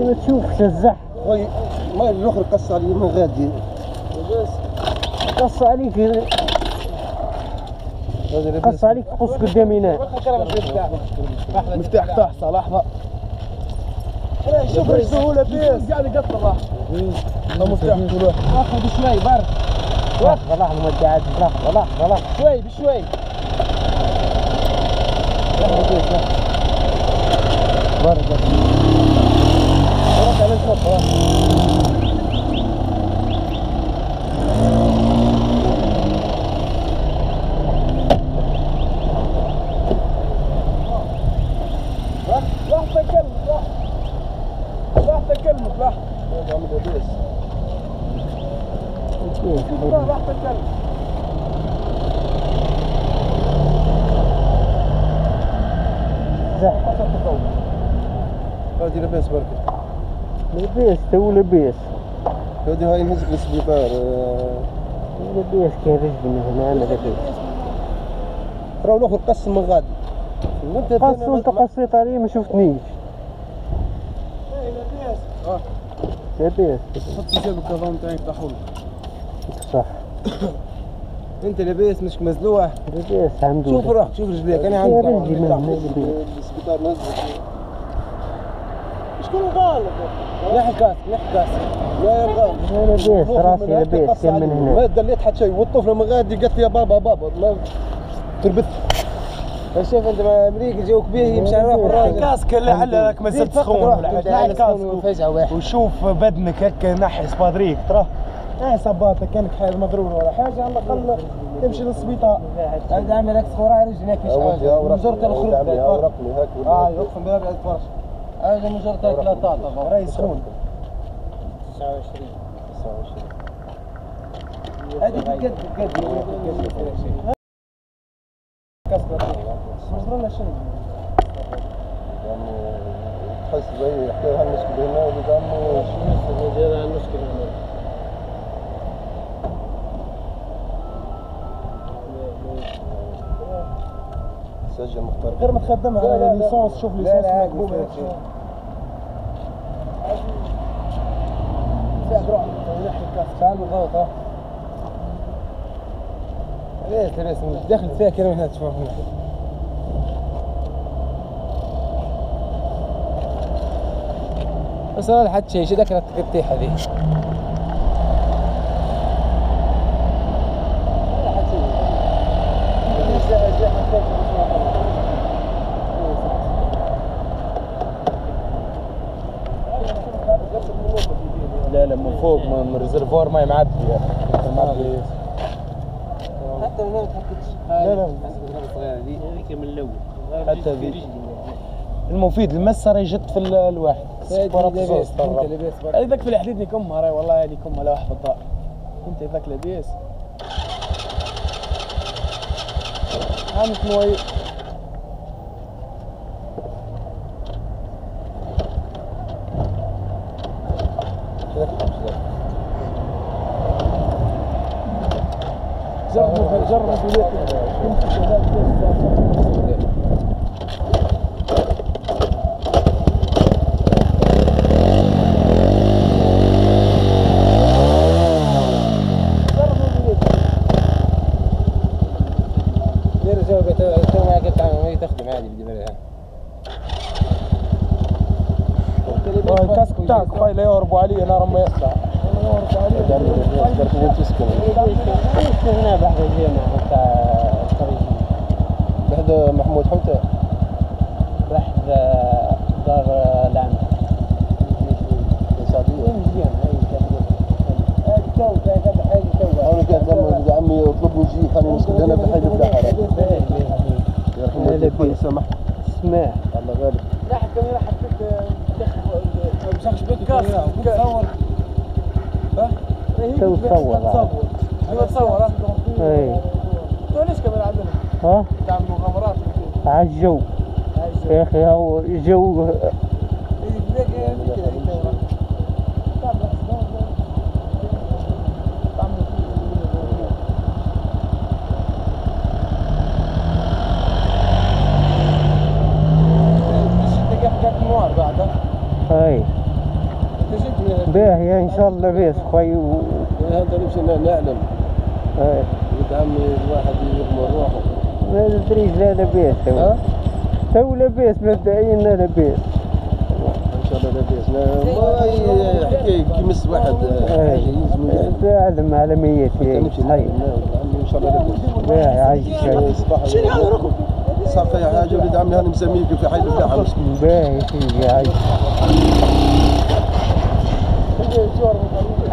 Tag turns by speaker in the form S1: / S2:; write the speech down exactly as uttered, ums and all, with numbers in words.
S1: كما تشوف شزح
S2: خويا ما الاخر قص علي من غادي
S1: قص عليك قص عليك قص قدامنا
S2: مفتاح تحت لحظه شوف ايش هو لاباس قاعد يقطع لحظه مفتاح طلع
S1: واخذ بشوي برك لحظه لحظه ما قاعد لحظه لحظه لحظه شوي بشوي برك برك على الفوق
S2: راح تكلم راح راح تكلم راح عامل لاباس راح تكلم
S1: زح
S2: هادي لاباس برك
S1: لاباس تو لاباس
S2: هادي هاي نهزك للسبيطار
S1: لاباس كان رجلي هنا انا لاباس
S2: راهو الاخر قسم من غادي
S1: قص وانت قصيت عليه ما شفتنيش
S2: ايه لاباس اه
S1: لاباس
S2: حط حساب الكظام تاعك طاحون
S1: صح
S2: انت لاباس مش مزلوع
S1: لاباس الحمد لله
S2: شوف روحك شوف رجليك انا عندي
S1: رجلي من
S2: السبيطار نزلك شكون غالب؟ نحي كاسك نحي كاسك لا يا غالب
S1: لاباس راسي لاباس كان من هنا
S2: ما دليت حتى شيء والطفله من غادي قالت لي يا بابا بابا ما تربت شوف انت ما امريكا جوك به يمشي على روح الراجل
S3: كاسك لعلك ما زلت سخون ولا حاجه كاسك وشوف بدنك هكا نحي سبادريك ترى ايه صباطك كانك حاير مضرور ولا حاجه على الاقل تمشي للسبيطار.
S1: هذا عامل لك صوره رجلك مش حاجه
S2: مجرد الخروج ورقني هاك
S3: اه يقسم بالله بعد فرش
S1: هذا مجرد لا تعطى
S3: راي سخون
S1: تسعة وعشرين
S2: تسعة وعشرين
S1: هذه بقد بقد
S3: كاسك مش ولا شيء
S2: يعني تحس زي حكايه هالمشكله هنا اللي عمو
S1: شو جاي على المشكله هنا
S2: سجل مختار
S3: غير ما تخدمها على ليسونس شوف ليسونس مقبوله فيها دروع نحي الكاسك
S1: تعال بالضبط ها ليش ليش دخل فيها كلمه هنا تشوف هنا بس انا لحد شيء شو ذكرت التيحه ذي
S3: لا لا من فوق من ريزرفوار ماي معدي معدي
S1: حتى من هنا ما تحكيتش
S3: لا لا
S1: الصغيره ذي هذيك من الاول
S3: حتى ذي المفيد المسه راهي جت في الواحد هذاك في الحديد كمها راهي والله هذه كمها لا واحد بالضاء انت ذاك لاباس عامل نوي جرب جرب الكاسك بتاعك هاي لا يهربوا علي نار ما يطلع لا يهربوا علي
S1: هنا بحد الجامعة بتاع الطريق
S2: بحد محمود حوته
S1: بحد دار العم
S2: السعودية
S1: مزيان هاي هاي تو هذا بحاجة تو
S2: أنا كان دم عمي يطلب وجهي خليني نسكت أنا بحاجة بلاحة يرحم والديك الله يسامح
S1: اسمع
S2: الله غالب
S3: راح الكاميرا حطيت مسخش بك كاسك تصور ها
S1: تو تصور
S3: ايوه تصور
S1: اي
S3: تو ليش كاميرا عندنا
S1: ها
S3: تاع المغامرات
S1: على الجو يا اخي هو جو اي باهي ان شاء الله لاباس خويا و...
S2: هذا نمشي نعلم.
S1: آه.
S2: ولد عمي الواحد يغمر روحه.
S1: ما ندريش لا لاباس تو.
S2: ها؟
S1: تو لاباس مبدئيا لاباس.
S2: ان شاء الله لاباس. ما حكايه كيمس واحد حاجه يلزم
S1: تعلم على ميتي.
S2: نمشي نعلم ان شاء الله لاباس.
S1: باهي عايش.
S2: شنو هذا ركب؟ صار فيها حاجه ولد عمي هاني مسميك في حي الفلاحه.
S1: باهي سيدي عايش.